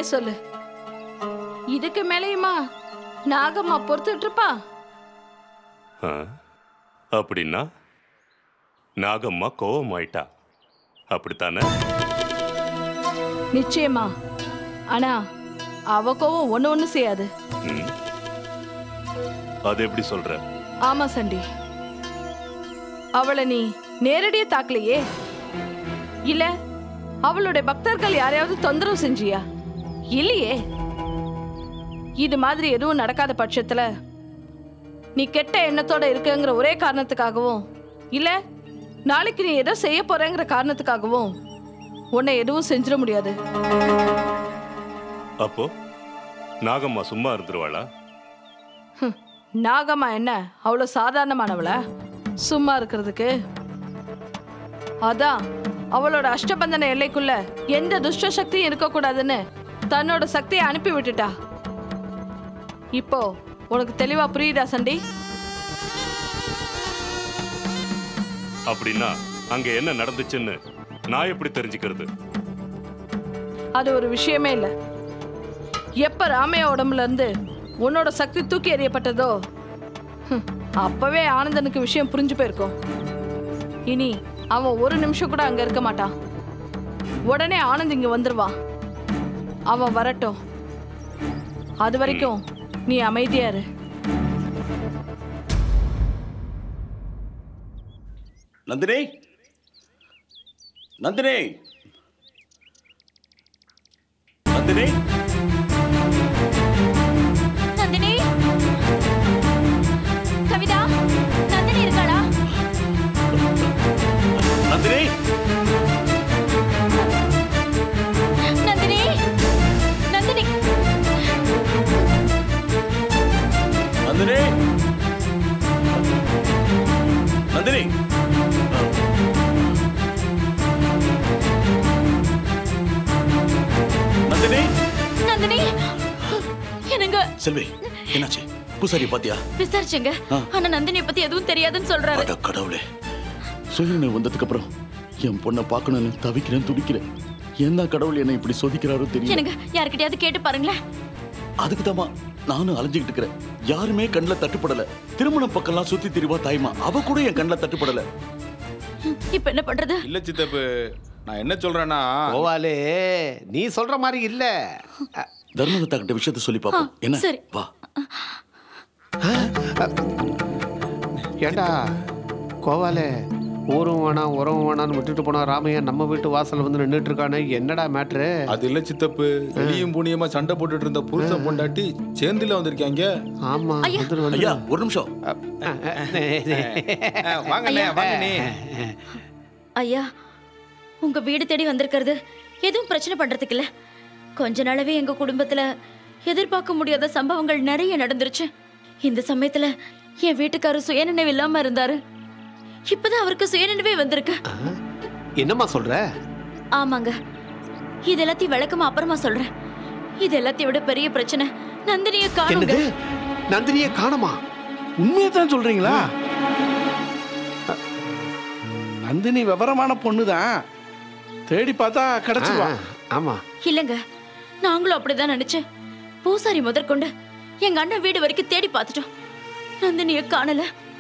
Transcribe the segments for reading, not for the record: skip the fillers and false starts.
சொல்லு. இதுக்கு மேலேயுமா நாகம்மா பொறுத்துட்டு இருப்பா? அப்படின்னா நாகம்மா கோவமாயிட்டா, அப்படித்தானே? நிச்சயமா. ஆனா அவ கோவம் ஒண்ணு செய்யாது. அது எப்படி சொல்ற? ஆமா சண்டி, அவளை நீ நேரடியா தாக்கலையே. இல்ல அவளுடைய பக்தர்கள் யாரையாவது தொந்தரவு செஞ்சியா? இல்லையே. இது மாதிரி எதுவும் நடக்காத பட்சத்துல நீ கெட்ட எண்ணத்தோட இருக்குங்கிற ஒரே காரணத்துக்காகவும், இல்ல நாளைக்கு நீ ஏதோ செய்ய போறேங்கிற காரணத்துக்காகவும் உன்னை எதுவும் செஞ்சிட முடியாது. அப்போ நாகம்மா சும்மா இருந்துருவாளா? நாகம்மா என்ன அவ்வளவு சாதாரணமானவளா சும்மா இருக்கிறதுக்கு? அதான் அவளோட அஷ்டபந்தன எல்லைக்குள்ள எந்த துஷ்ட சக்தியும் இருக்கக்கூடாதுன்னு தன்னோட சக்தியை அனுப்பி விட்டுட்டா. இப்போ உனக்கு தெளிவா புரியுதா சண்டி? அப்படின்னா அங்க என்ன நடந்துச்சுன்னு நான் எப்படி தெரிஞ்சுக்கிறது? அது ஒரு விஷயமே இல்ல. எப்ப ராமையா உடம்புல இருந்து உன்னோட சக்தி தூக்கி எறியப்பட்டதோ அப்பவே ஆனந்தனுக்கு விஷயம் புரிஞ்சு போயிருக்கும். இனி அவன் ஒரு நிமிஷம் கூட அங்க இருக்க மாட்டான். உடனே ஆனந்த் இங்க வந்துருவான். அவன் வரட்டும். அது வரைக்கும் நீ அமைதியா இரு. நந்தினி, நந்தினி, நந்தினி, நந்தினி, கவிதா, நந்தினி இருக்காளா? நந்தினி, நந்தினி, நந்தினி, நந்தினி, நந்தினி, நந்தினி, நந்தினி, என்னங்க செல்வி, என்னாச்சு? பூசாரி பாத்தியா? விசாரிச்சேங்க. ஆனா நந்தினியை பத்தி எதுவும் தெரியாதுன்னு சொல்றாரு. அட கடவுளே, சுயநினைவு வந்ததுக்கு அப்புறம் என் பொண்ணை பார்க்கணும்னு தவிக்கிறேன், துடிக்கிறேன். என்ன கடவுள் என்ன இப்படி சோதிக்கிறாரோ தெரியும். எனக்கு யார்கிட்டயாவது கேட்டு பாருங்களேன். அதுக்கு தாமா நானும் அலைஞ்சுக்கிட்டு இருக்கிறேன். யாருமே கண்ணில் தட்டுப்படல. திருமணம் பக்கம்லாம் சுத்தி திரிவா தாய்மா, அவ கூட என் கண்ணில் தட்டுப்படல. இப்ப என்ன பண்றது? இல்ல சித்தப்பு, நான் என்ன சொல்றேன்னா, கோவாலே நீ சொல்ற மாதிரி இல்ல. தர்மதத்தா கிட்ட விஷயத்த சொல்லி பாப்போம். என்ன? சரி வா. ஏண்டா கோவாலே, ஊரும் வேணாம் உறவும் வேணான்னு விட்டுட்டு போனா ராமையா நம்ம வீட்டு வாசல்ல வந்து நின்றுட்டு இருக்கானே, என்னடா மேட்ரு? அது இல்ல சித்தப்பு, எலியும் புனியமா சண்டை போட்டுட்டு இருந்த புருஷன் பொண்டாட்டி சேர்ந்துல வந்திருக்காங்க. ஆமா, ஐயா ஒரு நிமிஷம். வாங்கண்ணே, வாங்கண்ணே. ஐயா, உங்க வீடு தேடி வந்திருக்கிறது எதுவும் பிரச்சனை பண்றதுக்கு இல்ல. கொஞ்ச நாளாவே எங்க குடும்பத்துல எதிர்பார்க்க முடியாத சம்பவங்கள் நிறைய நடந்துருச்சு. இந்த சமயத்துல என் வீட்டுக்காரர் சுயநினைவு இல்லாம இருந்தாரு. இப்பதான் அவருக்கு சுயநினைவே வந்திருக்கு. என்னம்மா சொல்ற? ஆமாங்க, இது எல்லாத்தையும் விளக்கமா அப்புறமா சொல்றேன். இது எல்லாத்தையும் விட பெரிய பிரச்சனை நந்தினியை காணுங்க. நந்தினியை காணுமா? உண்மையை தான் சொல்றீங்களா? நந்தினி விவரமான பொண்ணுதான், தேடி பார்த்தா கிடைச்சிருவா. ஆமா இல்லங்க, நாங்களும் அப்படிதான் நினைச்சேன். பூசாரி முதற்கொண்டு எங்க அண்ணன் வீடு வரைக்கும் தேடி பார்த்துட்டோம். நந்தினியை காணல.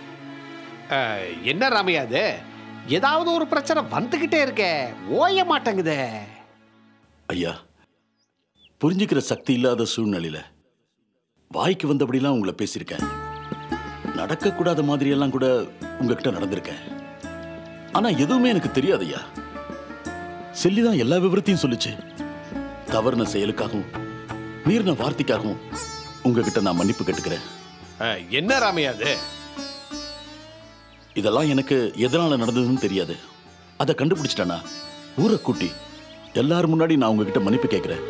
என்ன ராமையா அது? ஏதாவது ஒரு பிரச்சனை வந்துகிட்டே இருக்கே, ஓய மாட்டேங்குதே. ஐயா, புரிஞ்சுக்கிற சக்தி இல்லாத சூழ்நிலையில வாய்க்கு வந்தபடிலாம் உங்களை பேசியிருக்கேன். நடக்கக்கூடாத மாதிரியெல்லாம் கூட உங்ககிட்ட நடந்திருக்கேன். ஆனா எதுவுமே எனக்கு தெரியாது ஐயா. செல்லிதான் எல்லா விவரத்தையும் சொல்லிச்சு. தவறுன செயலுக்காகவும் மீறின வார்த்தைக்காகவும் உங்ககிட்ட நான் மன்னிப்பு கேட்டுக்கிறேன். என்ன ராமையா அது? இதெல்லாம் எனக்கு எதனால நடந்ததுன்னு தெரியாது. அதை கண்டுபிடிச்சிட்டேனா ஊரை கூட்டி எல்லாரும் முன்னாடி நான் உங்ககிட்ட மன்னிப்பு கேட்கிறேன்.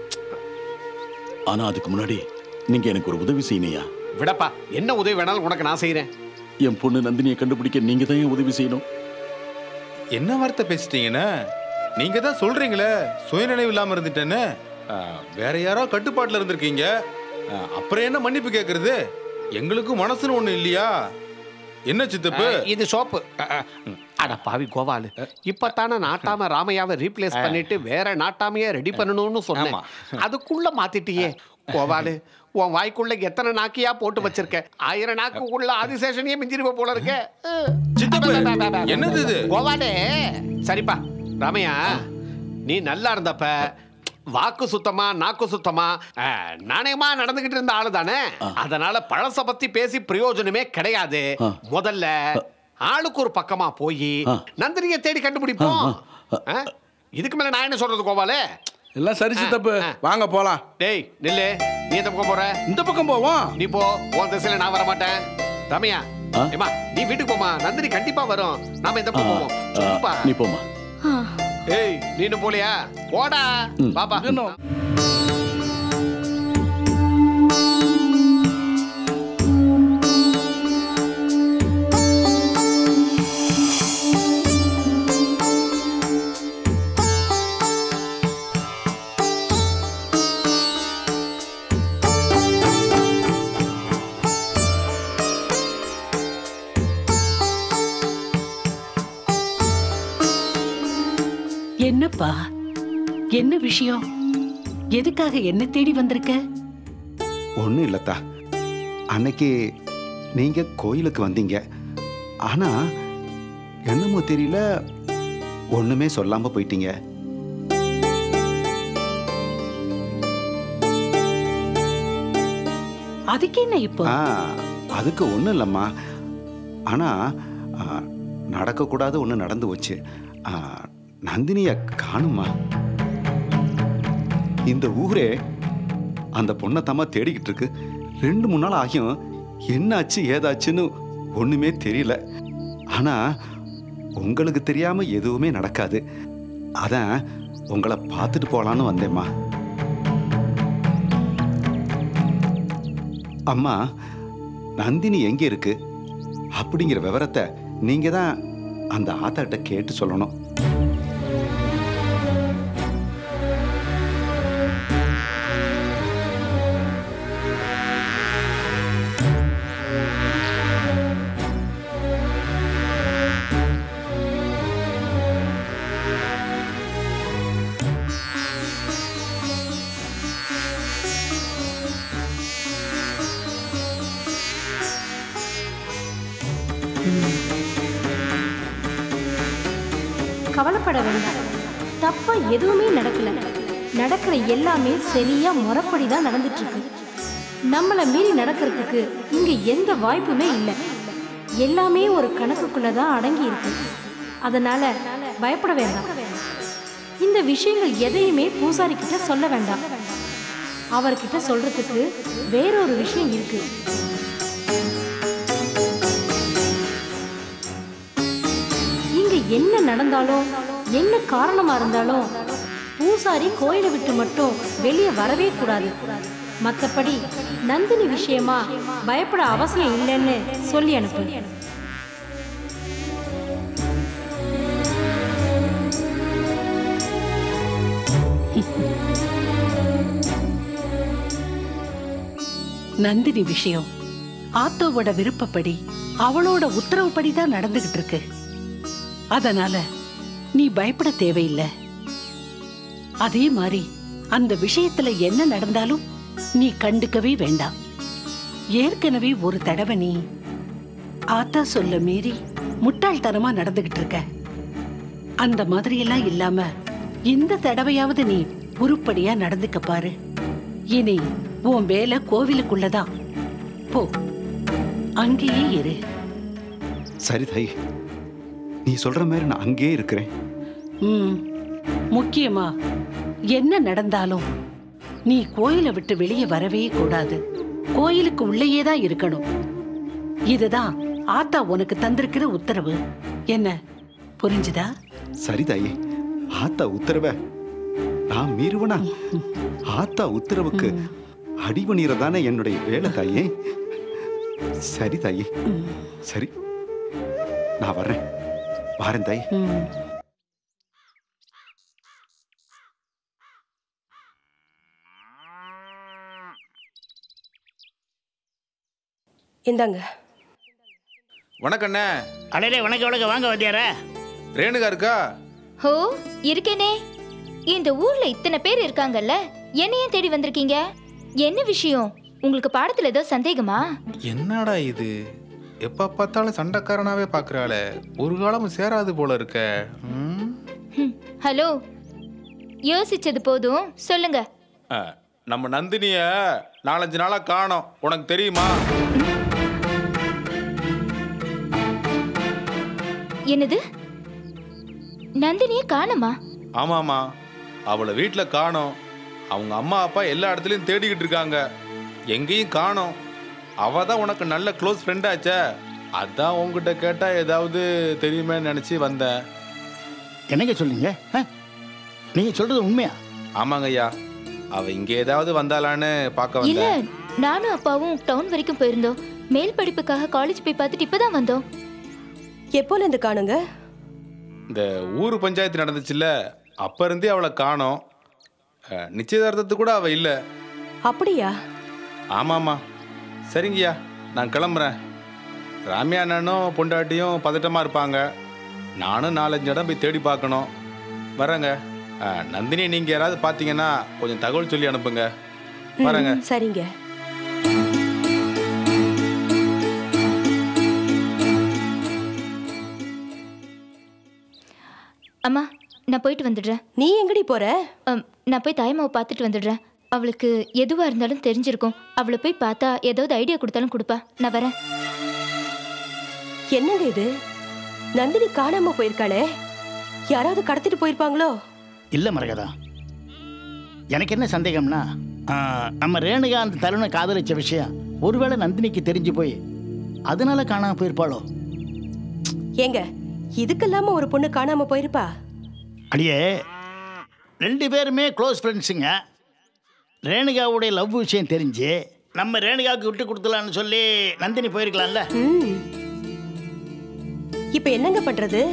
ஆனா அதுக்கு முன்னாடி நீங்க எனக்கு ஒரு உதவி செய்யணையா? விடப்பா, என்ன உதவி வேணாலும் உனக்கு நான் செய்யறேன். என் பொண்ணு நந்தினியை கண்டுபிடிக்க நீங்க தான் என் உதவி செய்யணும். என்ன வார்த்தை பேசிட்டீங்கன்னு? நீங்க தான் சொல்றீங்களே சுயநினைவு இல்லாம இருந்துட்டேன்னு. வேற யாரோ கட்டுப்பாட்டுல இருந்திருக்கீங்க, அப்புறம் என்ன மன்னிப்பு கேட்கறது? எங்களுக்கும் மனசுன்னு ஒண்ணு இல்லையா? என்ன சித்தப்பு? இது சோப்பு. அட பாவி கோபாலு, இப்பத்தானே நாட்டாம ராமையாவை ரீப்ளேஸ் பண்ணிட்டு வேற நாட்டாமைய ரெடி பண்ணணும்னு சொன்னேன். அதுக்குள்ள மாத்திட்டியே கோபாலு. உன் வாய்க்குள்ள எத்தனை நாக்கியா போட்டு வச்சிருக்க? 1000 நாக்குக்குள்ள ஆதிசேஷனையே மிஞ்சிருவ போல இருக்க. என்னது இது கோபாலே? சரிப்பா ராமையா, நீ நல்லா இருந்தப்ப வாக்கு சுத்தமா நாக்கு சுத்தமா நாணயமா நடந்துகிட்டு இருந்த ஆளு தானே. அதனால பழச பத்தி பேசி பிரயோஜனமே கிடையாது. முதல்ல ஆளுக்கு ஒரு பக்கமா போய் நந்தினியை தேடி கண்டுபிடிப்போம். இதுக்கு மேல நான் என்ன சொல்றது கோபாலே? எல்லாம் சரி சித்தப்பு, வாங்க போலாம். டேய் நில்லு, நீ எந்த பக்கம் போற? இந்த பக்கம் போவோம். நீ போ, உன் திசையில நான் வர மாட்டேன். ரமையா ஏமா நீ வீட்டுக்கு போமா, நந்தினி கண்டிப்பா வரும். நாம இந்த பக்கம் போவோம். சொல்லுப்பா. நீ போமா. ஏய் நீனு போலியா? போடா பாப்பா. என்னப்பா, என்ன விஷயம்? எதுக்காக என்ன தேடி வந்திருக்க? ஒன்றும் இல்லத்தா, அன்னைக்கு நீங்க கோயிலுக்கு வந்தீங்க. ஆனா என்னமோ தெரியல, ஒண்ணுமே சொல்லாம போயிட்டீங்க. அதுக்கு என்ன இப்போ? அதுக்கு ஒன்றும் இல்லம்மா. ஆனா நடக்கக்கூடாது ஒன்று நடந்து வச்சு. நந்தினிய காணுமா? இந்த ஊரே அந்த பொண்ணை தாமா தேடிக்கிட்டு இருக்கு. 2-3 நாள் ஆகியும் என்னாச்சு ஏதாச்சுன்னு ஒண்ணுமே தெரியல. ஆனா உங்களுக்கு தெரியாம எதுவுமே நடக்காது. அதான் உங்களை பார்த்துட்டு போலான்னு வந்தேம்மா. அம்மா, நந்தினி எங்க இருக்கு அப்படிங்கிற விவரத்தை நீங்க தான் அந்த ஆத்தாட்ட கேட்டு சொல்லணும். கவலைப்பட வேண்டாம். தப்பா எதுவுமே நடக்கல. நடக்கிற எல்லாமே சரியா முறைப்படி தான் நடந்துட்டு இருக்கு. நம்மளை மீறி நடக்கிறதுக்கு இங்க எந்த வாய்ப்புமே இல்லை. எல்லாமே ஒரு கணக்குக்குள்ளதான் அடங்கி இருக்கு. அதனால பயப்பட வேண்டாம். இந்த விஷயங்கள் எதையுமே பூசாரி கிட்ட சொல்ல வேண்டாம். அவர்கிட்ட சொல்றதுக்கு வேறொரு விஷயம் இருக்கு. என்ன நடந்தாலும் என்ன காரணமா இருந்தாலும் பூசாரி கோயிலை விட்டு மட்டும் வெளியே வரவே கூடாது. மற்றபடி நந்தினி விஷயமா பயப்பட அவசியம் இல்லைன்னு சொல்லி அனுப்பு. நந்தினி விஷயம் ஆத்தோவோட விருப்பப்படி அவளோட உத்தரவுப்படி தான் நடந்துகிட்டு இருக்கு. அதனால நீ பயப்பட தேவையில்லை. அதே மாதிரி அந்த விஷயத்துல என்ன நடந்தாலும் நீ கண்டுக்கவே வேண்டாம். ஏற்கனவே ஒரு தடவை நீ ஆத்தா சொல்ல மீறி முட்டாள்தனமா நடந்துகிட்டு இருக்க. அந்த மாதிரி எல்லாம் இல்லாம இந்த தடவையாவது நீ உருப்படியா நடந்துக்க பாரு. இனி உன் வேலை கோவிலுக்குள்ளதான். போ, அங்கேயே இரு. சரி தாய், நீ சொல்ற மாதிரி நான் அங்கேயே இருக்கிறேன். முக்கியமா என்ன நடந்தாலும் நீ கோயிலை விட்டு வெளியே வரவே கூடாது. கோயிலுக்கு உள்ளேயே தான் இருக்கணும். இதுதான் ஆத்தா உனக்கு தந்திருக்கிற உத்தரவு. என்ன புரிஞ்சுதா? சரி தாயே, ஆத்தா உத்தரவை நான் மீறுவனா? ஆத்தா உத்தரவுக்கு அடிபணிறதானே என்னுடைய வேலை தாயே. சரி தாயே, சரி நான் வர்றேன். வாரேன் தாய். இந்தாங்க. வணக்கண்ணே. அடடே வணக்கம் வாங்க வாத்தியாரே. ரேணுகா இருக்கா? ஹோ இருக்கேனே. இந்த ஊர்ல இத்தனை பேர் இருக்காங்கல்ல, என்னையும் தேடி வந்திருக்கீங்க. என்ன விஷயம்? உங்களுக்கு பாடத்துல ஏதோ சந்தேகமா? என்னடா இது, எப்ப பார்த்தாலும் சண்டைக்காரனாவே பாக்குறாளே, ஒரு காலமும் சேராது போல இருக்க. ஹலோ, யோசிச்சது போதும், சொல்லுங்க. நம்ம நந்தினிய 4-5 நாளா காணோம், உனக்கு தெரியுமா? என்னது, நந்தினிய காணுமா? ஆமாமா, அவளை வீட்டுல காணோம். அவங்க அம்மா அப்பா எல்லா இடத்துலயும் தேடிக்கிட்டு இருக்காங்க, எங்கேயும் காணோம். அவ தான் உனக்கு நல்ல க்ளோஸ் ஃப்ரெண்ட் ஆச்சே, அதான் உங்ககிட்ட கேட்டா ஏதாவது தெரியுமே நினைச்சு வந்தேன். என்னங்க சொல்லுங்க, நீங்க சொல்றது உண்மையா? ஆமாங்க ஐயா, அவ இங்க ஏதாவது வந்தாளான்னு பார்க்க இல்ல, வந்தேன். நானும் அப்பாவும் டவுன் வரைக்கும் போயிருந்தோம். மேல் படிப்புக்காக காலேஜ் போய் பார்த்துட்டு இப்பதான் வந்தோம். எப்போல இருந்து காணுங்க? இந்த ஊர் பஞ்சாயத்து நடந்துச்சுல்ல, அப்ப இருந்தே அவளை காணோம். நிச்சயதார்த்தத்துக்கு கூட அவ இல்ல. அப்படியா? ஆமாமா. சரிங்கய்யா, நான் கிளம்புறேன். ராமியா அண்ணனும் பொண்டாட்டியும் பதட்டமா இருப்பாங்க, நானும் 4-5 இடம் போய் தேடி பார்க்கணும். வரேங்க. நந்தினி நீங்க யாராவது பார்த்தீங்கன்னா கொஞ்சம் தகவல் சொல்லி அனுப்புங்க. வரேங்க. சரிங்க. அம்மா, நான் போயிட்டு வந்துடுறேன். நீ எங்கடி போற? நான் போய் தாய்மாவை பார்த்துட்டு வந்துடுறேன். அவளுக்கு எதுவா இருந்தாலும் தெரிஞ்சிருக்கும். அவளை போய் பார்த்தா ஏதாவது ஐடியா கொடுத்தாலும் கொடுப்பா. நான் வரேன். என்னங்க இது, நந்தினி காணாம போயிருக்காளே, யாராவது கடத்திட்டு போயிருப்பாங்களோ? இல்ல மரகதா, எனக்கு என்ன சந்தேகம்னா, நம்ம ரேணுகா அந்த தருணை காதலிச்ச விஷயம் ஒருவேளை நந்தினிக்கு தெரிஞ்சு போய் அதனால காணாம போயிருப்பாளோ? ஏங்க, இதுக்கெல்லாம ஒரு பொண்ணு காணாம போயிருப்பா? அடியே, 2 பேருமே க்ளோஸ் ஃப்ரெண்ட்ஸுங்க. ரேணுகாவுடைய லவ் விஷயம் தெரிஞ்சு நம்ம ரேணுகாவுக்கு விட்டு கொடுத்துலான்னு சொல்லி நந்தினி போயிருக்கலாம்ல. இப்ப என்னங்க பண்றது?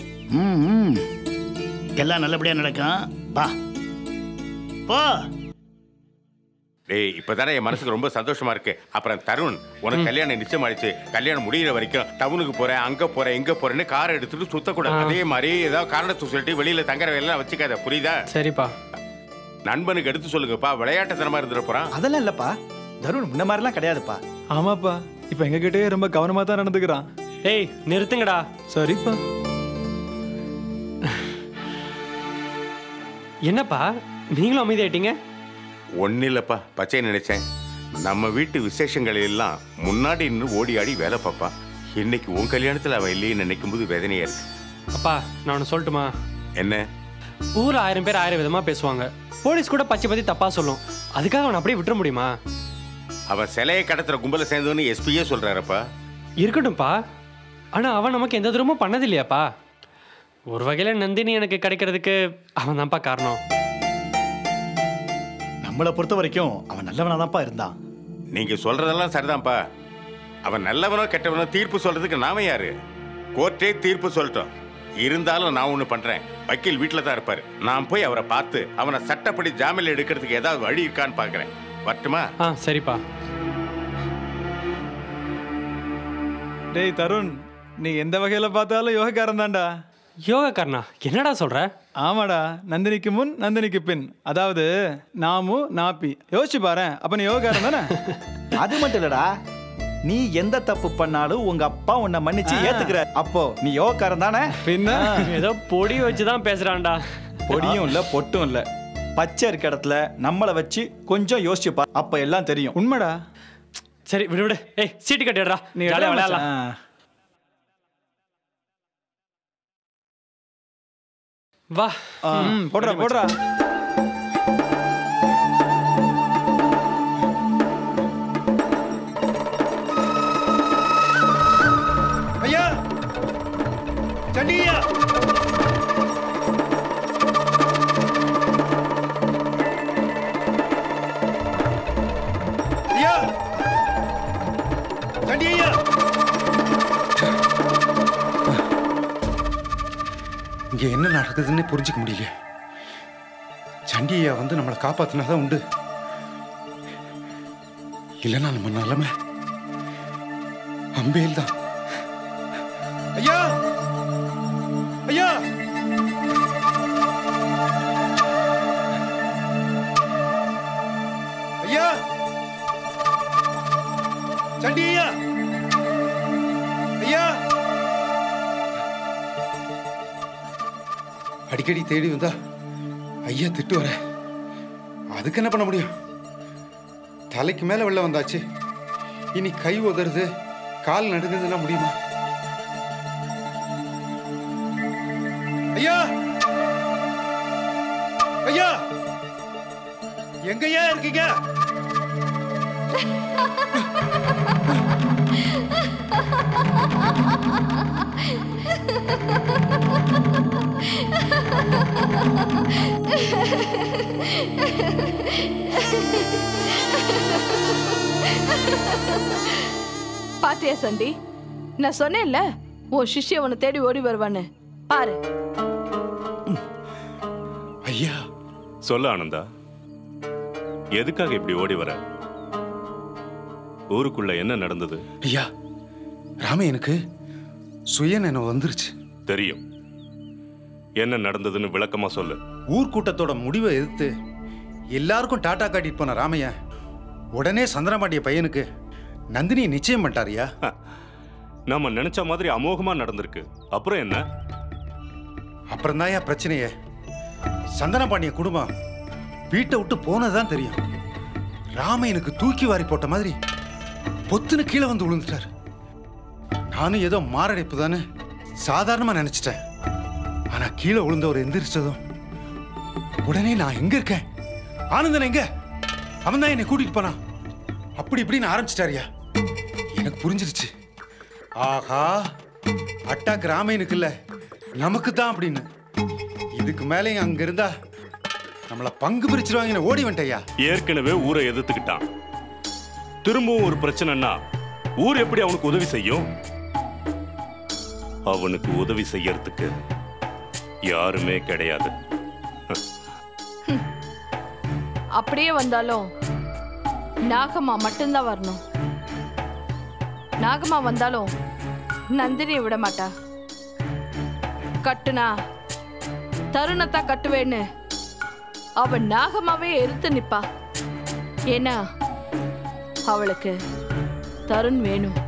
எல்லாம் நல்லபடியா நடக்கும். வா போ. டேய், இப்பதானே என் மனசுக்கு ரொம்ப சந்தோஷமா இருக்கு. அப்புறம் தருண், உனக்கு கல்யாணம் நிச்சயம் ஆயிடுச்சு. கல்யாணம் முடிகிற வரைக்கும் டவுனுக்கு போறேன், அங்க போறேன், இங்க போறேன்னு காரை எடுத்துட்டு சுத்தக்கூடாது. அதே மாதிரி ஏதாவது காரணத்தை சொல்லிட்டு வெளியில தங்குற வேலையெல்லாம் வச்சுக்காத, புரியுதா? சரிப்பா. நண்பனுக்கு எடுத்து சொல்லுங்கப்பா, விளையாட்டுத்தனமா இருந்துட போறான். அதெல்லாம் இல்லப்பா, தருண் முன்ன மாதிரிலாம் கிடையாதுப்பா. ஆமாப்பா, இப்ப எங்க கிட்டே ரொம்ப கவனமா தான் நடந்துக்கிறான். ஏய் நிறுத்துங்கடா. சரிப்பா. என்னப்பா நீங்களும் அமைதியாயிட்டீங்க? ஒன்னும் இல்லப்பா, பச்சை நினைச்சேன். நம்ம வீட்டு விசேஷங்கள் எல்லாம் முன்னாடி நின்று ஓடி ஆடி வேலை பாப்பா. இன்னைக்கு உன் கல்யாணத்துல அவன் இல்லைன்னு நினைக்கும் போது வேதனையா இருக்கு. அப்பா, நான் ஒன்று சொல்லட்டுமா? என்ன? ஊர் 1000 பேர் 1000 விதமா பேசுவாங்க. போலீஸ் கூட பச்சை பத்தி தப்பா சொல்லும். அதுக்காக அவனை அப்படியே விட்டுற முடியுமா? அவன் சிலையை கடத்துற கும்பல சேர்ந்தவன்னு எஸ்பியே சொல்றாரப்பா. இருக்கட்டும்பா, ஆனா அவன் நமக்கு எந்த தூரமும் பண்ணது இல்லையாப்பா. ஒரு வகையில நந்தினி எனக்கு கிடைக்கிறதுக்கு அவன் தான்ப்பா காரணம். நம்மளை பொறுத்த வரைக்கும் அவன் நல்லவனாதான்ப்பா இருந்தான். நீங்க சொல்றதெல்லாம் சரிதான்ப்பா. அவன் நல்லவனோ கெட்டவனோ தீர்ப்பு சொல்றதுக்கு நாம யாரு? கோர்ட்டே தீர்ப்பு சொல்லட்டும். இருந்தாலும் நான் ஒண்ணு பண்றேன், வக்கீல் வீட்டுல தான் இருப்பாரு. நான் போய் அவரை பார்த்து அவனை சட்டப்படி ஜாமீன் எடுக்கிறதுக்கு ஏதாவது வழி இருக்கான்னு பாக்குறேன். வரட்டுமா? சரிப்பா. டேய் தருண், நீ எந்த வகையில பார்த்தாலும் யோகக்காரன் தான்டா. யோகக்காரனா? என்னடா சொல்ற? ஆமாடா, நந்தினிக்கு முன் நந்தினிக்கு பின், அதாவது நாமு நாப்பி. யோசிச்சு பாரு, அப்ப நீ யோகக்காரன் தானே? அது மட்டும் இல்லடா, நீ எந்த தப்பு பண்ணாலும் உங்க அப்பா உன்னை மன்னிச்சு ஏத்துக்கிற. அப்போ நீ யோகக்காரன் தானே? பின்ன ஏதோ பொடி வச்சுதான் பேசுறான்டா. பொடியும் இல்ல பொட்டும் இல்ல, பச்சை இருக்க இடத்துல நம்மளை வச்சு கொஞ்சம் யோசிச்சு பாரு, அப்ப எல்லாம் தெரியும். உண்மைடா. சரி விடு விடு. ஏய் சீட்டு கட்டிடுறா, நீ விளையாடலாம். வா போடுறா போடுறா. ஐயா, சண்டியா, ஐயா, சண்டியா. இங்க என்ன நடக்குதுன்னு புரிஞ்சுக்க முடியல. சண்டியா வந்து நம்மளை காப்பாத்தினாதான் உண்டு, இல்லைன்னா நம்ம நிலைமை அம்பேல் தான். அடிக்கடி தேடி வந்தா ஐயா திட்டு வர. அதுக்கு என்ன பண்ண முடியும்? தலைக்கு மேல வெள்ளம் வந்தாச்சு. இனி கை உதறது, கால் நடுங்குதுன்னா முடியுமா? ஐயா ஐயா, எங்கய்யா இருக்கீங்க? பாத்தியா சண்டி, நான் சொன்னேன்ல உன் சிஷ்ய உன்னை தேடி ஓடி வருவான்னு. பாரு. ஐயா. சொல்ல ஆனந்தா, எதுக்காக இப்படி ஓடி வர? ஊருக்குள்ள என்ன நடந்தது? ஐயா, ராமையனுக்கு சுயநினைவு வந்துருச்சு. தெரியும். என்ன நடந்ததுன்னு விளக்கமா சொல்லு. ஊர்க்கூட்டத்தோட முடிவை எதிர்த்து எல்லாருக்கும் டாட்டா காட்டிட்டு போன ராமையா உடனே சந்திரமாட்டிய பையனுக்கு நந்தினியை நிச்சயம் பண்ணிட்டாரியா? நாம நினைச்ச மாதிரி அமோகமா நடந்திருக்கு. அப்புறம் என்ன? அப்புறம் தான் பிரச்சனையே. சந்தனபாண்டிய குடும்பம் வீட்டை விட்டு போனதுதான் தெரியும். ராமையனுக்கு தூக்கி வாரி போட்ட மாதிரி பொத்துன்னு கீழே வந்து விழுந்துட்டாரு. நானும் ஏதோ மாரடைப்பு தானே சாதாரணமா நினைச்சிட்டேன். ஆனா கீழே விழுந்தவர் எந்திரிச்சதும் உடனே நான் எங்க இருக்கேன், ஆனந்தன் எங்க, அவன் தான் என்னை கூட்டிட்டு போனான், அப்படி இப்படின்னு ஆரம்பிச்சிட்டாரியா. எனக்கு புரிஞ்சிருச்சு. ஆஹா, அட்டாக் ராமையனுக்கு இல்ல நமக்கு தான் அப்படின்னு. இதுக்கு மேலே அங்க இருந்தா நம்மள பங்கு பிரிச்சிருவாங்க. ஓடி வந்துட்டயா. ஏற்கனவே ஊரை எதிர்த்துக்கிட்டான். திரும்பவும் ஒரு பிரச்சனைன்னா ஊர் எப்படி அவனுக்கு உதவி செய்யும்? அவனுக்கு உதவி செய்யறதுக்கு யாருமே கிடையாது. அப்படியே வந்தாலும் நாகம்மா மட்டும்தான் வரணும். நாகம்மா வந்தாலும் நந்தினியை விட மாட்டா. கட்டுனா தருணத்தா கட்டுவேன்னு அவன் நாகமாவே எதிர்த்து நிப்பா. ஏன்னா அவளுக்கு தருண் வேணும்.